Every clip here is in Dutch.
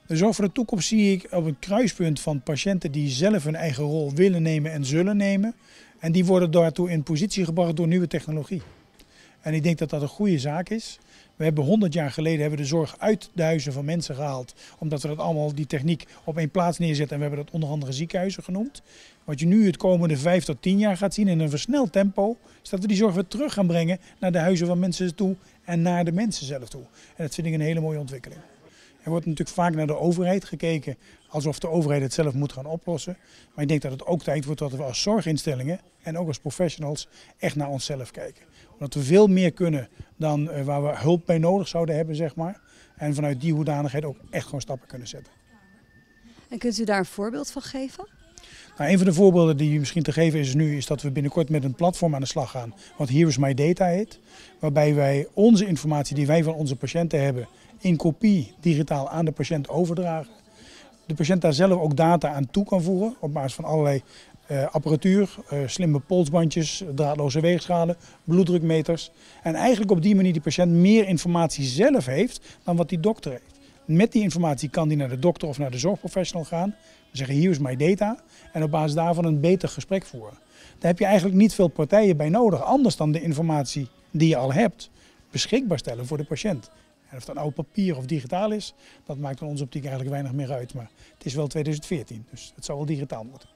De zorg voor de toekomst zie ik op een kruispunt van patiënten die zelf hun eigen rol willen nemen en zullen nemen. En die worden daartoe in positie gebracht door nieuwe technologie. En ik denk dat dat een goede zaak is. We hebben 100 jaar geleden de zorg uit de huizen van mensen gehaald. Omdat we dat allemaal, die techniek, op één plaats neerzetten. En we hebben dat onder andere ziekenhuizen genoemd. Wat je nu het komende 5 tot 10 jaar gaat zien in een versneld tempo. Is dat we die zorg weer terug gaan brengen naar de huizen van mensen toe. En naar de mensen zelf toe. En dat vind ik een hele mooie ontwikkeling. Er wordt natuurlijk vaak naar de overheid gekeken alsof de overheid het zelf moet gaan oplossen. Maar ik denk dat het ook tijd wordt dat we als zorginstellingen en ook als professionals echt naar onszelf kijken. Omdat we veel meer kunnen dan waar we hulp bij nodig zouden hebben, zeg maar. En vanuit die hoedanigheid ook echt gewoon stappen kunnen zetten. En kunt u daar een voorbeeld van geven? Nou, een van de voorbeelden die misschien te geven is nu, is dat we binnenkort met een platform aan de slag gaan. Wat Here is My Data heet. Waarbij wij onze informatie die wij van onze patiënten hebben in kopie digitaal aan de patiënt overdragen. De patiënt daar zelf ook data aan toe kan voegen op basis van allerlei apparatuur, slimme polsbandjes, draadloze weegschalen, bloeddrukmeters. En eigenlijk op die manier die patiënt meer informatie zelf heeft dan wat die dokter heeft. Met die informatie kan die naar de dokter of naar de zorgprofessional gaan. We zeggen hier is my data en op basis daarvan een beter gesprek voeren. Daar heb je eigenlijk niet veel partijen bij nodig, anders dan de informatie die je al hebt beschikbaar stellen voor de patiënt. En of dat nou papier of digitaal is, dat maakt in onze optiek eigenlijk weinig meer uit. Maar het is wel 2014, dus het zou wel digitaal moeten.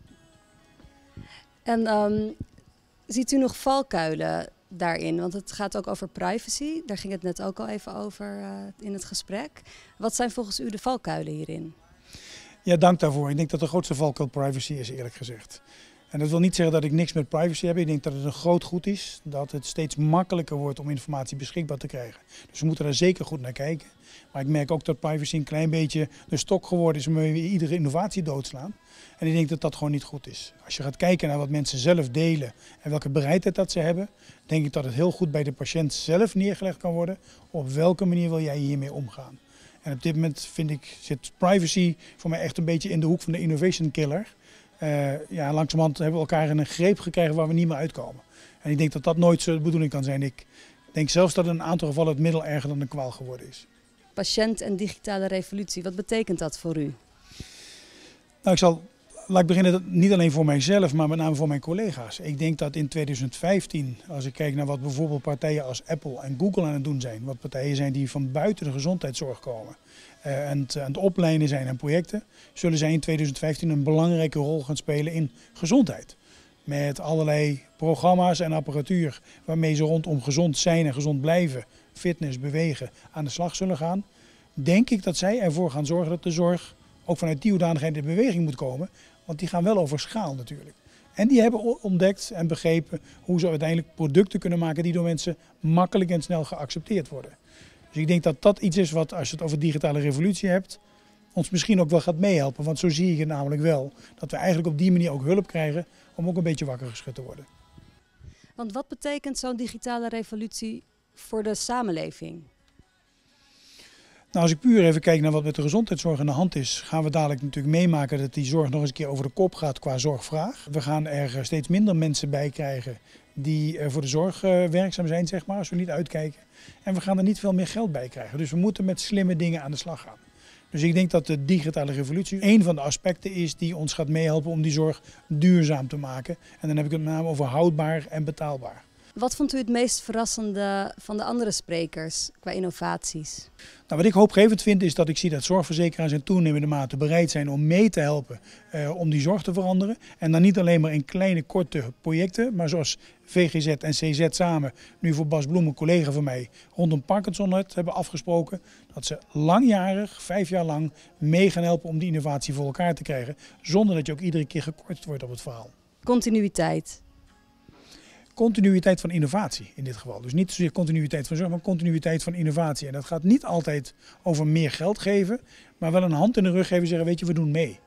En ziet u nog valkuilen daarin? Want het gaat ook over privacy. Daar ging het net ook al even over in het gesprek. Wat zijn volgens u de valkuilen hierin? Ja, dank daarvoor. Ik denk dat de grootste valkuil privacy is, eerlijk gezegd. En dat wil niet zeggen dat ik niks met privacy heb. Ik denk dat het een groot goed is. Dat het steeds makkelijker wordt om informatie beschikbaar te krijgen. Dus we moeten daar zeker goed naar kijken. Maar ik merk ook dat privacy een klein beetje de stok geworden is waarmee we iedere innovatie doodslaan. En ik denk dat dat gewoon niet goed is. Als je gaat kijken naar wat mensen zelf delen en welke bereidheid dat ze hebben, denk ik dat het heel goed bij de patiënt zelf neergelegd kan worden. Op welke manier wil jij hiermee omgaan? En op dit moment vind ik, zit privacy voor mij echt een beetje in de hoek van de innovation killer. Langzamerhand hebben we elkaar in een greep gekregen waar we niet meer uitkomen. En ik denk dat dat nooit zo de bedoeling kan zijn. Ik denk zelfs dat in een aantal gevallen het middel erger dan een kwaal geworden is. Patiënt en digitale revolutie, wat betekent dat voor u? Nou, laat ik beginnen, niet alleen voor mijzelf, maar met name voor mijn collega's. Ik denk dat in 2015, als ik kijk naar wat bijvoorbeeld partijen als Apple en Google aan het doen zijn. Wat partijen zijn die van buiten de gezondheidszorg komen. En aan het opleiden zijn aan projecten, zullen zij in 2015 een belangrijke rol gaan spelen in gezondheid. Met allerlei programma's en apparatuur waarmee ze rondom gezond zijn en gezond blijven, fitness, bewegen, aan de slag zullen gaan. Denk ik dat zij ervoor gaan zorgen dat de zorg ook vanuit die hoedanigheid in beweging moet komen. Want die gaan wel over schaal natuurlijk. En die hebben ontdekt en begrepen hoe ze uiteindelijk producten kunnen maken die door mensen makkelijk en snel geaccepteerd worden. Dus ik denk dat dat iets is wat, als je het over digitale revolutie hebt, ons misschien ook wel gaat meehelpen. Want zo zie ik het namelijk wel. Dat we eigenlijk op die manier ook hulp krijgen om ook een beetje wakker geschud te worden. Want wat betekent zo'n digitale revolutie voor de samenleving? Nou, als ik puur even kijk naar wat met de gezondheidszorg aan de hand is, gaan we dadelijk natuurlijk meemaken dat die zorg nog eens een keer over de kop gaat qua zorgvraag. We gaan er steeds minder mensen bij krijgen die voor de zorg werkzaam zijn, zeg maar, als we niet uitkijken. En we gaan er niet veel meer geld bij krijgen. Dus we moeten met slimme dingen aan de slag gaan. Dus ik denk dat de digitale revolutie een van de aspecten is die ons gaat meehelpen om die zorg duurzaam te maken. En dan heb ik het met name over houdbaar en betaalbaar. Wat vond u het meest verrassende van de andere sprekers qua innovaties? Nou, wat ik hoopgevend vind is dat ik zie dat zorgverzekeraars in toenemende mate bereid zijn om mee te helpen om die zorg te veranderen. En dan niet alleen maar in kleine korte projecten, maar zoals VGZ en CZ samen, nu voor Bas Bloem, een collega van mij, rondom Parkinson hebben afgesproken. Dat ze langjarig, 5 jaar lang, mee gaan helpen om die innovatie voor elkaar te krijgen. Zonder dat je ook iedere keer gekort wordt op het verhaal. Continuïteit. Continuïteit van innovatie in dit geval. Dus niet zozeer continuïteit van zorg, maar continuïteit van innovatie. En dat gaat niet altijd over meer geld geven, maar wel een hand in de rug geven en zeggen, weet je, we doen mee.